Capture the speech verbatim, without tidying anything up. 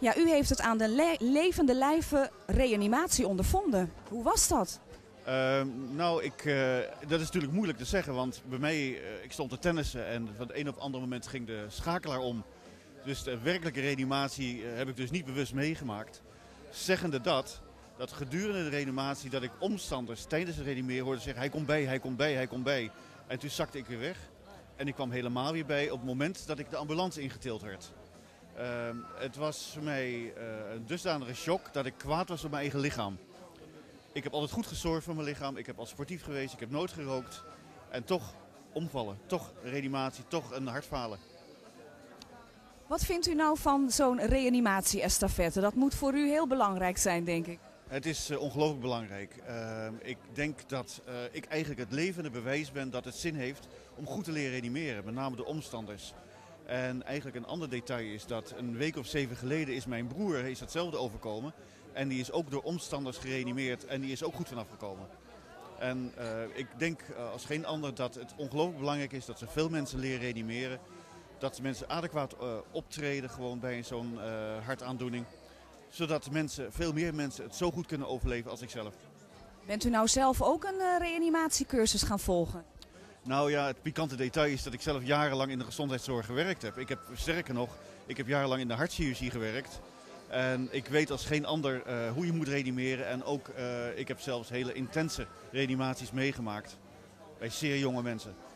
Ja, u heeft het aan de le levende lijve reanimatie ondervonden. Hoe was dat? Uh, nou, ik, uh, dat is natuurlijk moeilijk te zeggen, want bij mij, uh, ik stond te tennissen en van het een op het andere moment ging de schakelaar om. Dus de werkelijke reanimatie uh, heb ik dus niet bewust meegemaakt. Zeggende dat, dat gedurende de reanimatie dat ik omstanders tijdens het reanimeren hoorde zeggen, hij komt bij, hij komt bij, hij komt bij. En toen zakte ik weer weg en ik kwam helemaal weer bij op het moment dat ik de ambulance ingetild werd. Uh, het was voor mij uh, een dusdanige shock dat ik kwaad was op mijn eigen lichaam. Ik heb altijd goed gezorgd voor mijn lichaam, ik heb al sportief geweest, ik heb nooit gerookt. En toch omvallen, toch reanimatie, toch een hartfalen. Wat vindt u nou van zo'n reanimatie-estafette? Dat moet voor u heel belangrijk zijn, denk ik. Het is uh, ongelooflijk belangrijk. Uh, ik denk dat uh, ik eigenlijk het levende bewijs ben dat het zin heeft om goed te leren reanimeren, met name de omstanders. En eigenlijk een ander detail is dat een week of zeven geleden is mijn broer is hetzelfde overkomen. En die is ook door omstanders gereanimeerd en die is ook goed vanaf gekomen. En uh, ik denk uh, als geen ander dat het ongelooflijk belangrijk is dat zoveel mensen leren reanimeren. Dat mensen adequaat uh, optreden gewoon bij zo'n uh, hartaandoening. Zodat mensen, veel meer mensen het zo goed kunnen overleven als ikzelf. Bent u nou zelf ook een uh, reanimatiecursus gaan volgen? Nou ja, het pikante detail is dat ik zelf jarenlang in de gezondheidszorg gewerkt heb. Ik heb, sterker nog, ik heb jarenlang in de hartchirurgie gewerkt. En ik weet als geen ander uh, hoe je moet reanimeren. En ook, uh, ik heb zelfs hele intense reanimaties meegemaakt bij zeer jonge mensen.